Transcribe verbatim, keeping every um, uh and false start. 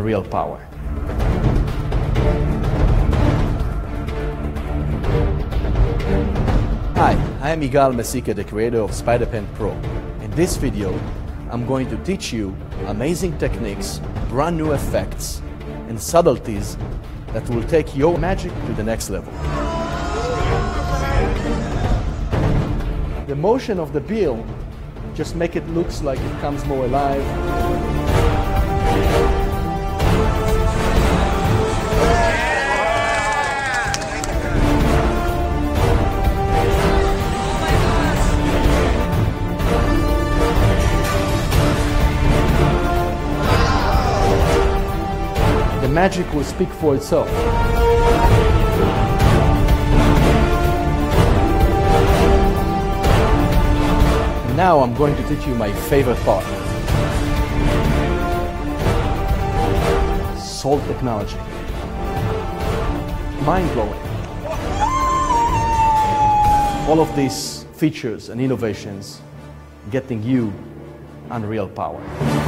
unreal power. Hi, I am Yigal Mesika, the creator of Spider-Pen Pro. In this video, I'm going to teach you amazing techniques, brand new effects, and subtleties that will take your magic to the next level. The motion of the bill just make it looks like it comes more alive. The magic will speak for itself. Now I'm going to teach you my favorite part. Solve technology. Mind-blowing. All of these features and innovations getting you unreal power.